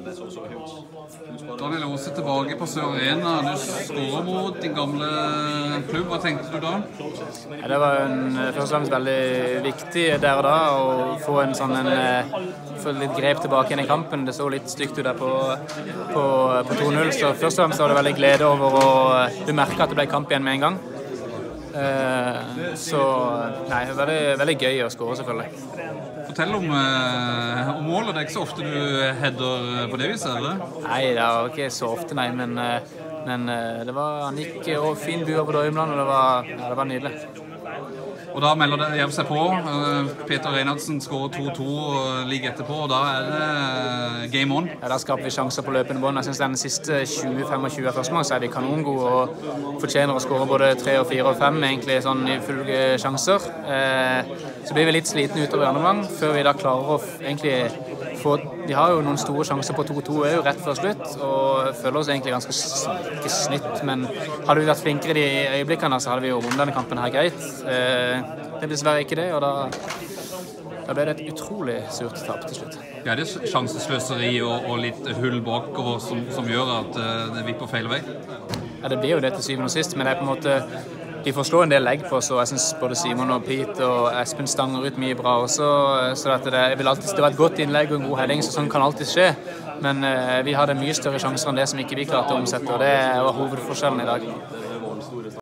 Daniel Aase tilbake på Sør Arena. Du skårer mot din gamle klubb. Hva tenkte du da? Det var først og fremst veldig viktig der og da å få få litt grep tilbake igjen i kampen. Det så litt stygt ut der på 2-0, så først og fremst var det veldig glede over å bemerke at det ble kamp igjen med en gang. Så nei, veldig gøy å skåre selvfølgelig. Fortell om målet. Det er ikke så ofte du header på det viset, eller? Nei, det var ikke så ofte, nei, men han gikk fin bua på Døymland, og det var nydelig. Og da melder det Jerv seg på. Peter Reinhardsen skårer 2-2 like etterpå, og da er det game on. Ja, da skaper vi sjanser på løpende bånd. Jeg synes den siste 20-25 førstemål så er vi kanongode og fortjener å skåre både 3, 4 og 5 egentlig sånn i fulle sjanser. Så blir vi litt sliten utover i andre omgang, før vi da klarer å egentlig få... Vi har jo noen store sjanser på 2-2 er jo rett før slutt, og føler oss egentlig ganske ikke snytt, men hadde vi vært flinkere i de øyeblikkene, så hadde vi jo vunnet denne kampen her greit. Det ble dessverre ikke det, og da ble det et utrolig surt tap til slutt. Ja, det er sjansesløseri og litt hull bakover som gjør at det vipper feil vei? Ja, det blir jo det til syvende og sist, men det er på en måte... De får slå en del legg på, så jeg synes både Simon og Pete og Espen stanger ut mye bra også, så det var et godt innlegg og en god heading, så sånn kan alltid skje. Men vi hadde mye større sjanser enn det som ikke vi klarte å omsette, og det var hovedforskjellen i dag.